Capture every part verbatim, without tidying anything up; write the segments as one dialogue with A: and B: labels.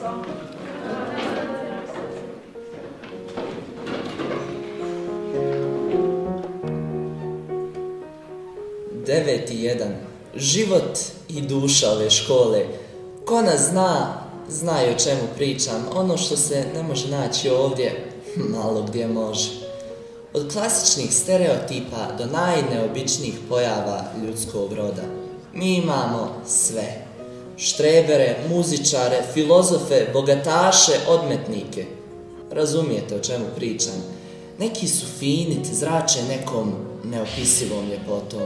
A: djeco.
B: devet i jedan. Život i duša ove škole. Ko nas zna, znaju o čemu pričam. Ono što se ne može naći ovdje, malo gdje može. Od klasičnih stereotipa do najneobičnijih pojava ljudskog roda. Mi imamo sve. Štrebere, muzičare, filozofe, bogataše, odmetnike. Razumijete o čemu pričam. Neki su fini, zrače nekom neopisivom ljepotom.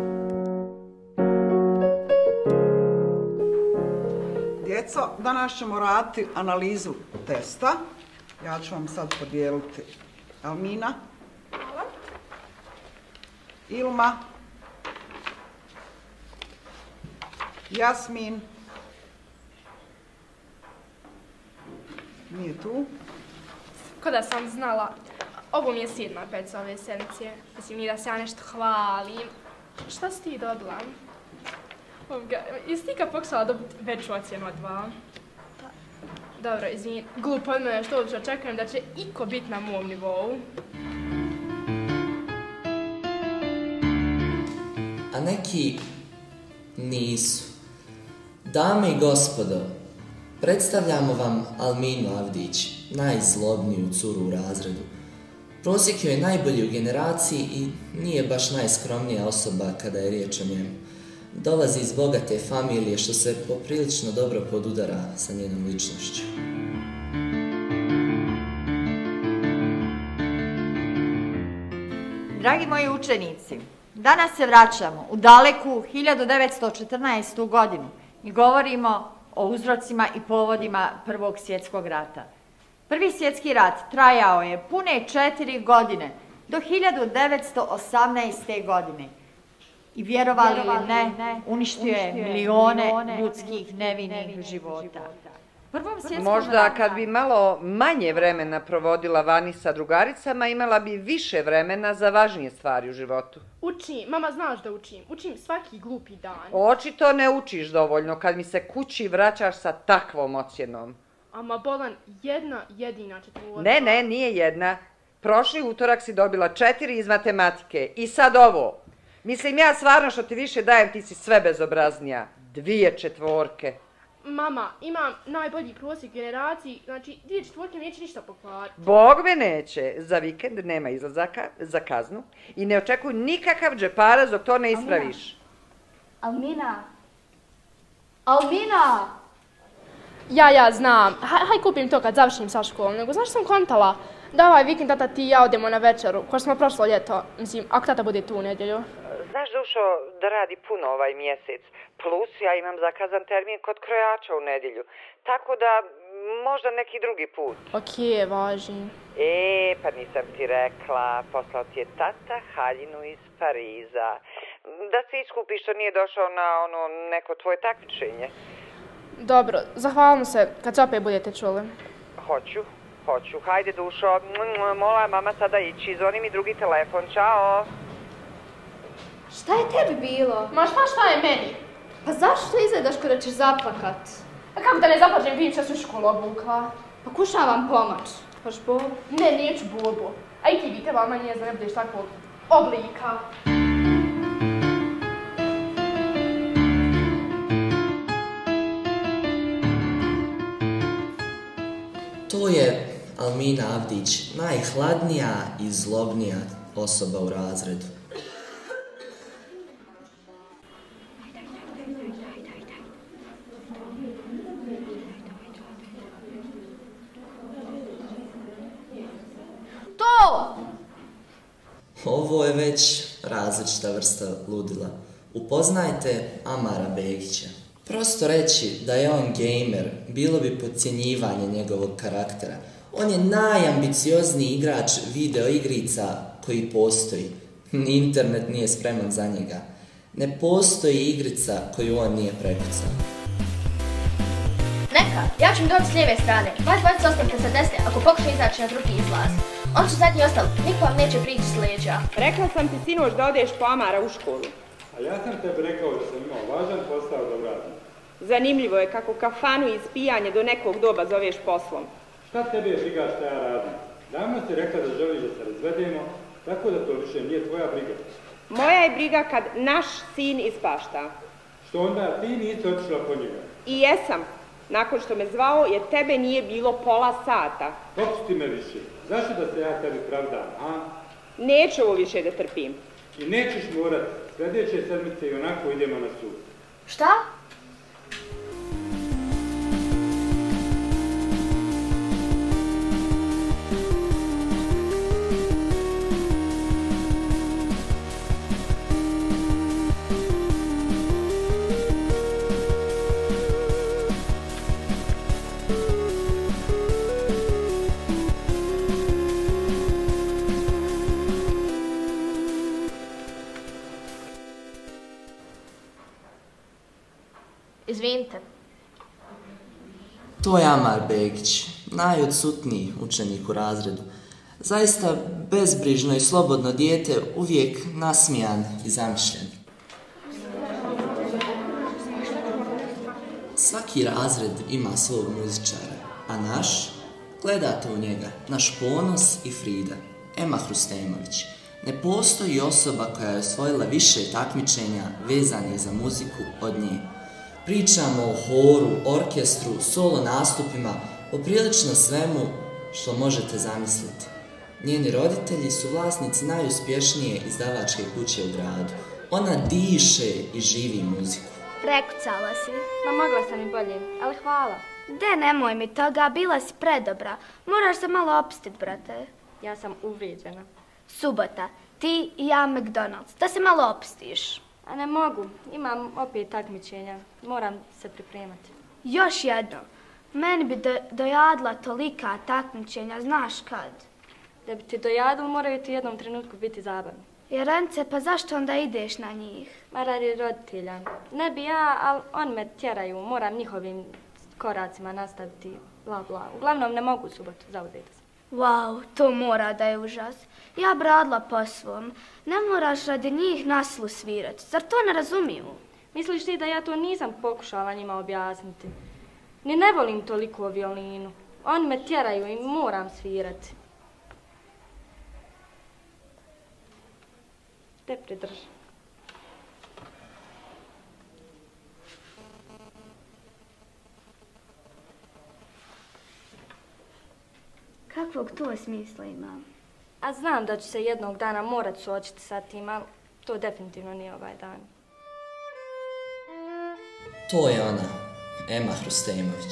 C: Djeco, danas ćemo raditi analizu testa. Ja ću vam sad podijeliti Almina, Ilma, Jasmin, nije tu.
A: Ko da sam znala, ovo mi je sedma peca ove sedmice. Mislim, nije da se ja nešto hvalim. Šta si ti dobila? Jesi ti kad pokušala dobiti veću ocjenu od dva? Dobro, izvini, glupo od mene što uopće očekujem da će iko biti na mom nivou.
B: A neki nisu. Dame i gospodo, predstavljamo vam Alminu Avdić, najzlobniju curu u razredu. Prosjek joj je najbolji u generaciji i nije baš najskromnija osoba kada je riječ o njemu. Dolazi iz bogate familije što se poprilično dobro podudara sa njenom ličnošću.
D: Dragi moji učenici, danas se vraćamo u daleku hiljadu devetsto četrnaestu. godinu i govorimo o uzrocima i povodima Prvog svjetskog rata. Prvi svjetski rat trajao je pune četiri godine, do hiljadu devetsto osamnaeste. godine. I vjerovali ili ne, uništio je milione ljudskih nevinih života.
E: Možda kad bi malo manje vremena provodila vani sa drugaricama, imala bi više vremena za važnije stvari u životu.
A: Učim, mama znaš da učim. Učim svaki glupi dan.
E: Očito ne učiš dovoljno kad mi se kući vraćaš sa takvom ocjenom.
A: Ama bolan, jedna jedina četvorka.
E: Ne, ne, nije jedna. Prošli utorak si dobila četiri iz matematike i sad ovo. Mislim, ja stvarno što ti više dajem, ti si sve bezobraznija. Dvije četvorke.
A: Mama, imam najbolji prosjek generaciji, znači dvije četvorke neće ništa pokvariti.
E: Bog me neće. Za vikend nema izlazaka za kaznu i ne očekuj nikakav džeparac dok to ne ispraviš.
F: Almina. Almina!
A: Ja, ja, znam. Haj, haj kupim to kad završim sa školom, nego znaš što sam kontala? Da ovaj vikend tata ti i ja odemo na večeru, ko što smo prošlo ljeto, mislim, ako tata bude tu u nedjelju.
E: Znaš, Dušo, da radi puno ovaj mjesec, plus ja imam zakazan termin kod krojača u nedjelju, tako da možda neki drugi put.
A: Okej, važi.
E: E, pa nisam ti rekla, poslao ti je tata haljinu iz Pariza, da se iskupi što nije došao na ono neko tvoje takmičenje.
A: Dobro, zahvalim se kad se opet budete čuli.
E: Hoću. Hoću. Hajde, Dušo. Mola mama sada ići. Zvoni mi drugi telefon. Ćao.
F: Šta je tebi bilo?
A: Ma šta šta je meni?
F: Pa zašto izgledaš ko da ćeš zaplakat?
A: A kako da ne zaplačem, vidim što su školu obukla.
F: Pokušavam pomoć. Hoš Bob?
A: Ne, neću Bobo. A i ti bi trebala manje da ne budeš takvog oblika.
B: To je Almina Avdić, najhladnija i zlobnija osoba u razredu.
F: To!
B: Ovo je već različita vrsta ludila. Upoznajte Amara Begića. Prosto reći da je on gamer bilo bi podcjenjivanje njegovog karaktera. On je najambiciozniji igrač videoigrica koji postoji. Ni internet nije spreman za njega. Ne postoji igrica koju on nije prekucao.
F: Neka, ja ću mi doći s lijeve strane. Vas dvojica ostanite sa desne ako pokuša izaći na drugi izlaz. On su zadnji ostali, niko vam neće prići s leđa.
E: Rekla sam ti sinoć da odeš po Amara u školu.
G: A ja sam tebi rekao da sam imao važan posao da uradim. Zanimljivo je kako kafanu i ispijanje do nekog doba zoveš poslom.
H: Šta tebe je briga šta ja radim? Davno si rekla da želiš da se razvedemo, tako da to više nije tvoja briga.
G: Moja je briga kad naš sin ispašta.
H: Što onda ti nisi otišla po njega?
G: I jesam. Nakon što me zvao, jer tebe nije bilo pola sata.
H: Popusti me više. Zašto da se ja tebi pravdam, a?
G: Neću ovo više da trpim.
H: I nećeš morat. Sljedeće sedmice i onako idemo na sud.
F: Šta? Izvinite.
B: To je Amar Begić, najodsutniji učenik u razredu. Zaista bezbrižno i slobodno dijete, uvijek nasmijan i zamišljen. Svaki razred ima svog muzičara, a naš, gledate u njega, naš ponos i Frida, Ema Hrustemović. Ne postoji osoba koja je osvojila više takmičenja vezanih za muziku od nje. Pričamo o horu, orkestru, solo nastupima, o prilično svemu što možete zamisliti. Njeni roditelji su vlasnici najuspješnije izdavačke kuće u gradu. Ona diše i živi muziku.
I: Prekucala si.
F: Ma mogla sam i bolje, ali hvala.
I: De, nemoj mi toga, bila si predobra. Moraš se malo opustit, brate.
F: Ja sam uvrijeđena.
I: Subota, ti i ja McDonald's, da se malo opustiš.
F: A ne mogu, imam opet takmičenja, moram se pripremati.
I: Još jedno, meni bi do, dojadla tolika takmičenja, znaš kad?
F: Da bi ti dojadilo, moraju ti u jednom trenutku biti zabavni.
I: Jerence, pa zašto onda ideš na njih?
F: Ma radi roditelja. Ne bi ja, ali on me tjeraju, moram njihovim koracima nastaviti, bla bla. Uglavnom ne mogu u subotu, zauzeti se.
I: Wow, to mora da je užas. Ja bi radila po svom. Ne moraš radi njih naslu svirati. Zar to ne razumiju?
F: Misliš ti da ja to nisam pokušala njima objasniti? Ni ne volim toliko violinu. Oni me tjeraju i moram svirati. Te pridrži.
I: Kakvog to smisla ima?
F: A znam da ću se jednog dana morat suočiti sa tim, ali to definitivno nije ovaj dan.
B: To je ona, Ema Hrustemović.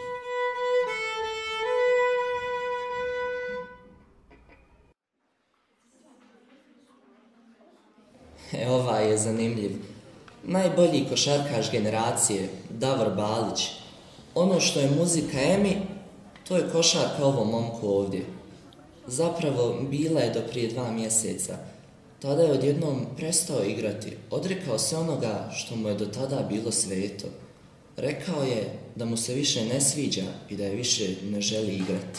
B: E, ovaj je zanimljiv. Najbolji košarkaš generacije, Davor Balić. Ono što je muzika Emi, to je košarka ovom momku ovdje. Zapravo, bila je do prije dva mjeseca. Tada je odjednom prestao igrati. Odrekao se onoga što mu je do tada bilo sveto. Rekao je da mu se više ne sviđa i da je više ne želi igrati.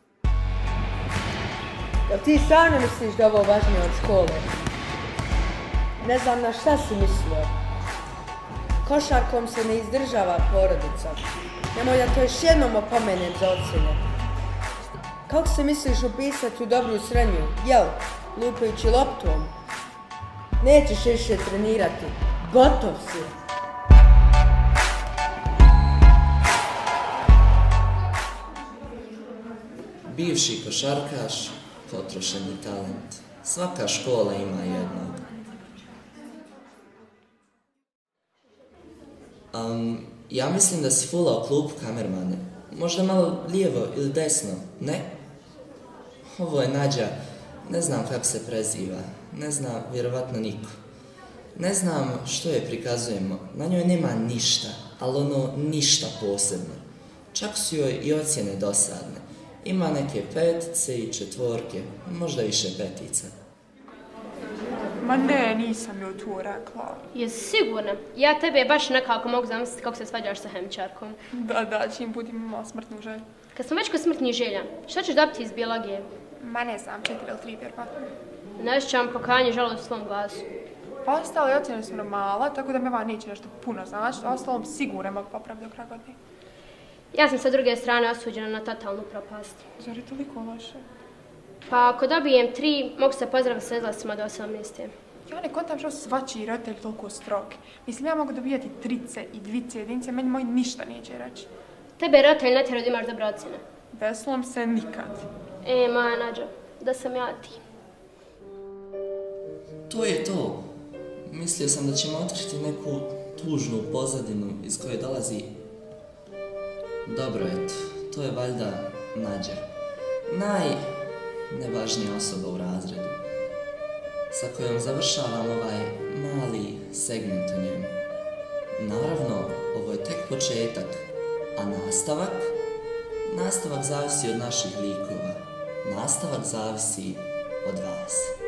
J: Jel ti stvarno misliš da je ovo važnije od škole? Ne znam na šta si mislio. Košarkom se ne izdržava porodica. Nemoj da to još jednom opomenem za ocjene. Kako se misliš upisati u dobru srednju? Jel, lupajući loptom? Nećeš više trenirati. Gotov si.
B: Bivši košarkaš, potrošeni talent. Svaka škola ima jednog. Um, ja mislim da si fulao klupu, kamermane. Možda malo lijevo ili desno, ne? Ovo je Nađa, ne znam kako se preziva, ne zna vjerovatno niko. Ne znam što je prikazujemo, na njoj nema ništa, ali ono ništa posebno. Čak su joj i ocjene dosadne. Ima neke petice i četvorke, možda više petica.
K: Ma ne, nisam joj to rekla.
A: Jesi sigurna? Ja tebe baš nekako mogu zamisliti kako se svađaš sa hemičarkom.
K: Da, da, čim budem imala smrtnu želju.
A: Kad smo već kod smrtnih želja, šta ćeš dobiti iz biologije?
K: Ma ne znam, četiri ili tri vjerovatno.
A: Ne osjećam pokajanje žalost u svom glasu.
K: Ostale ocjene su normala, tako da me ova neće nešto puno znači, a ostalom sigurno mogu popraviti do kraja godine.
L: Ja sam sa druge strane osuđena na totalnu propast.
K: Zar je toliko loše?
L: Pa ako dobijem tri, mogu se pozdraviti s izlascima do osamnaeste.
K: Ja ne kontam što svačiji roditelj toliko strog. Mislim, ja mogu dobijati trice i dvice jedinice, meni moj ništa neće reći.
L: Tebe roditelj ne tjera da imaš dobre ocjene.
K: Veslom se nikad.
L: E, moja Nađo, da sam ja ti.
B: To je to. Mislio sam da ćemo otkriti neku tužnu pozadinu iz koje dolazi... Dobro, eto, to je valjda Nađa. Najnevažnija osoba u razredu, sa kojom završavam ovaj mali segment o njemu. Naravno, ovo je tek početak, a nastavak? Nastavak zavisi od naših likova. Nastavak zavisi od vas.